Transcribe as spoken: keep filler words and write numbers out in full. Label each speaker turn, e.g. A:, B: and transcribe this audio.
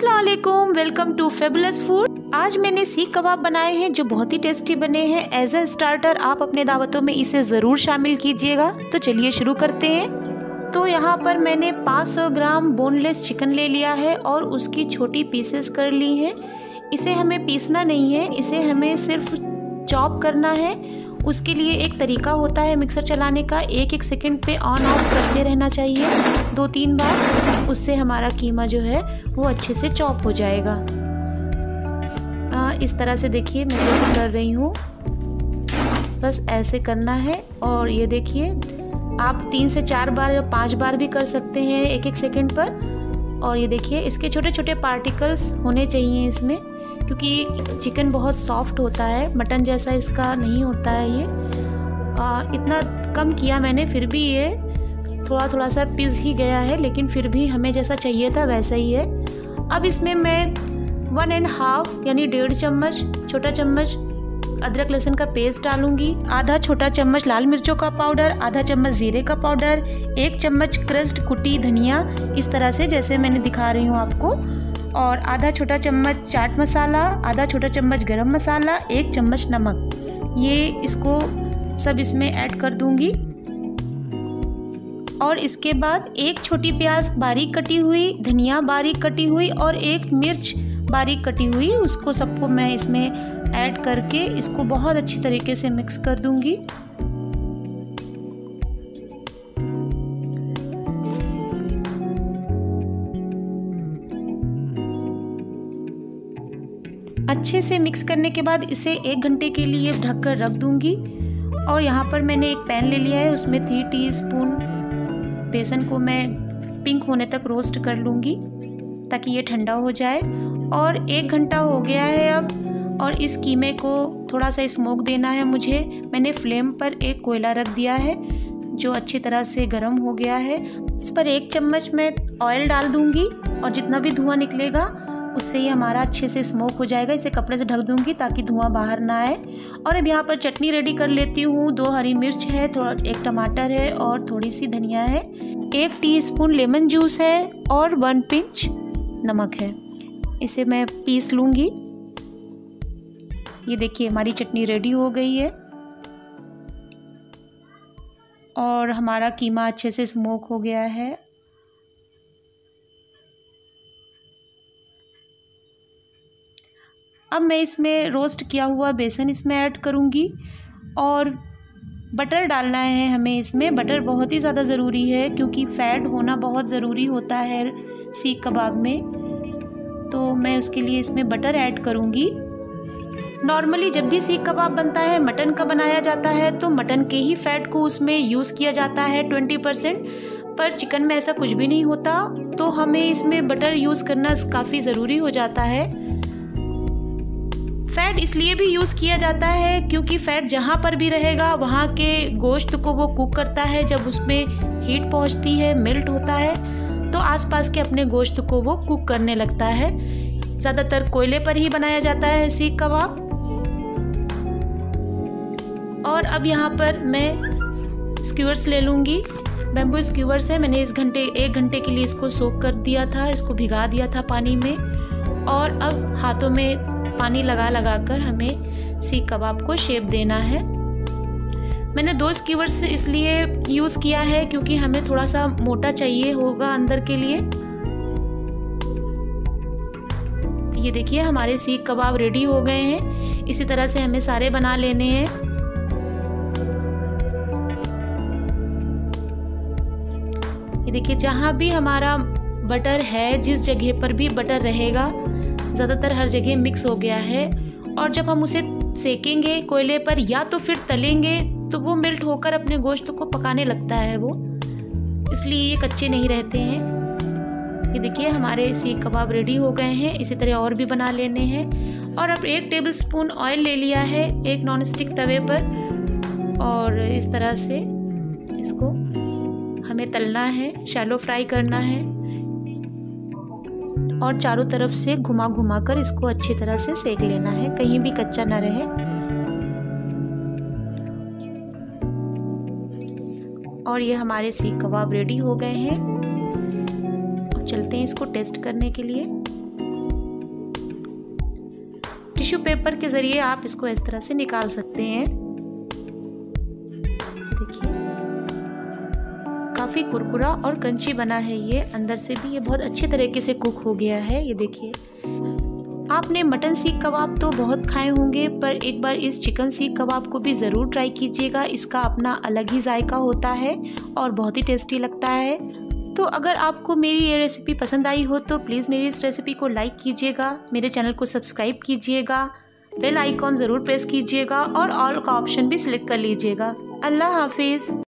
A: अस्सलाम वालेकुम, welcome to fabulous food. आज मैंने सीख कबाब बनाए हैं जो बहुत ही टेस्टी बने हैं। एज अ स्टार्टर आप अपने दावतों में इसे ज़रूर शामिल कीजिएगा। तो चलिए शुरू करते हैं। तो यहाँ पर मैंने पाँच सौ ग्राम बोनलेस चिकन ले लिया है और उसकी छोटी पीसेस कर ली हैं। इसे हमें पीसना नहीं है, इसे हमें सिर्फ चॉप करना है। उसके लिए एक तरीका होता है मिक्सर चलाने का, एक एक सेकंड पे ऑन ऑफ करते रहना चाहिए दो तीन बार। उससे हमारा कीमा जो है वो अच्छे से चॉप हो जाएगा। आ, इस तरह से देखिए मैं कैसे कर रही हूँ, बस ऐसे करना है। और ये देखिए आप तीन से चार बार या पांच बार भी कर सकते हैं एक एक सेकंड पर। और ये देखिए इसके छोटे छोटे पार्टिकल्स होने चाहिए इसमें, क्योंकि चिकन बहुत सॉफ्ट होता है, मटन जैसा इसका नहीं होता है ये। आ, इतना कम किया मैंने, फिर भी ये थोड़ा थोड़ा सा पिस ही गया है, लेकिन फिर भी हमें जैसा चाहिए था वैसा ही है। अब इसमें मैं वन एंड हाफ यानी डेढ़ चम्मच छोटा चम्मच अदरक लहसुन का पेस्ट डालूंगी, आधा छोटा चम्मच लाल मिर्चों का पाउडर, आधा चम्मच जीरे का पाउडर, एक चम्मच क्रश्ड कुटी धनिया, इस तरह से जैसे मैंने दिखा रही हूँ आपको, और आधा छोटा चम्मच चाट मसाला, आधा छोटा चम्मच गरम मसाला, एक चम्मच नमक। ये इसको सब इसमें ऐड कर दूंगी। और इसके बाद एक छोटी प्याज बारीक कटी हुई, धनिया बारीक कटी हुई और एक मिर्च बारीक कटी हुई, उसको सबको मैं इसमें ऐड करके इसको बहुत अच्छी तरीके से मिक्स कर दूंगी। अच्छे से मिक्स करने के बाद इसे एक घंटे के लिए ढककर रख दूंगी। और यहाँ पर मैंने एक पैन ले लिया है, उसमें थ्री टीस्पून बेसन को मैं पिंक होने तक रोस्ट कर लूँगी ताकि ये ठंडा हो जाए। और एक घंटा हो गया है अब, और इस कीमे को थोड़ा सा स्मोक देना है मुझे। मैंने फ्लेम पर एक कोयला रख दिया है जो अच्छी तरह से गर्म हो गया है। इस पर एक चम्मच मैं ऑयल डाल दूँगी और जितना भी धुआं निकलेगा उससे ही हमारा अच्छे से स्मोक हो जाएगा। इसे कपड़े से ढक दूंगी ताकि धुआं बाहर ना आए। और अब यहाँ पर चटनी रेडी कर लेती हूँ। दो हरी मिर्च है, थोड़ा एक टमाटर है और थोड़ी सी धनिया है, एक टीस्पून लेमन जूस है और वन पिंच नमक है। इसे मैं पीस लूँगी। ये देखिए हमारी चटनी रेडी हो गई है और हमारा कीमा अच्छे से स्मोक हो गया है। अब मैं इसमें रोस्ट किया हुआ बेसन इसमें ऐड करूँगी और बटर डालना है हमें इसमें। बटर बहुत ही ज़्यादा ज़रूरी है क्योंकि फ़ैट होना बहुत ज़रूरी होता है सीख कबाब में, तो मैं उसके लिए इसमें बटर ऐड करूँगी। नॉर्मली जब भी सीख कबाब बनता है, मटन का बनाया जाता है, तो मटन के ही फ़ैट को उसमें यूज़ किया जाता है ट्वेंटी परसेंट, पर चिकन में ऐसा कुछ भी नहीं होता, तो हमें इसमें बटर यूज़ करना काफ़ी ज़रूरी हो जाता है। फ़ैट इसलिए भी यूज़ किया जाता है क्योंकि फ़ैट जहाँ पर भी रहेगा वहाँ के गोश्त को वो कुक करता है। जब उसमें हीट पहुँचती है, मेल्ट होता है, तो आसपास के अपने गोश्त को वो कुक करने लगता है। ज़्यादातर कोयले पर ही बनाया जाता है सीख कबाब। और अब यहाँ पर मैं स्क्यूअर्स ले लूँगी। बैम्बू स्क्यूअर्स है, मैंने इस घंटे एक घंटे के लिए इसको सोक कर दिया था, इसको भिगा दिया था पानी में। और अब हाथों में पानी लगा लगा कर हमें सीख कबाब को शेप देना है। मैंने दो स्क्यूअर्स इसलिए यूज़ किया है क्योंकि हमें थोड़ा सा मोटा चाहिए होगा अंदर के लिए। ये देखिए हमारे सीख कबाब रेडी हो गए हैं। इसी तरह से हमें सारे बना लेने हैं। ये देखिए जहाँ भी हमारा बटर है, जिस जगह पर भी बटर रहेगा, ज़्यादातर हर जगह मिक्स हो गया है। और जब हम उसे सेकेंगे कोयले पर या तो फिर तलेंगे तो वो मेल्ट होकर अपने गोश्त को पकाने लगता है वो, इसलिए ये कच्चे नहीं रहते हैं। ये देखिए हमारे सीख कबाब रेडी हो गए हैं। इसी तरह और भी बना लेने हैं। और अब एक टेबल स्पून ऑयल ले लिया है एक नॉन स्टिक तवे पर, और इस तरह से इसको हमें तलना है, शैलो फ्राई करना है और चारों तरफ से घुमा घुमा कर इसको अच्छी तरह से सेक लेना है, कहीं भी कच्चा ना रहे। और ये हमारे सीख कबाब रेडी हो गए हैं। अब चलते हैं इसको टेस्ट करने के लिए। टिश्यू पेपर के ज़रिए आप इसको इस तरह से निकाल सकते हैं। देखिए काफ़ी कुरकुरा और क्रंची बना है ये, अंदर से भी ये बहुत अच्छे तरीके से कुक हो गया है। ये देखिए, आपने मटन सीख कबाब तो बहुत खाए होंगे, पर एक बार इस चिकन सीख कबाब को भी ज़रूर ट्राई कीजिएगा। इसका अपना अलग ही जायका होता है और बहुत ही टेस्टी लगता है। तो अगर आपको मेरी ये रेसिपी पसंद आई हो तो प्लीज़ मेरी इस रेसिपी को लाइक कीजिएगा, मेरे चैनल को सब्सक्राइब कीजिएगा, बेल आइकॉन ज़रूर प्रेस कीजिएगा और ऑल का ऑप्शन भी सिलेक्ट कर लीजिएगा। अल्लाह हाफिज़।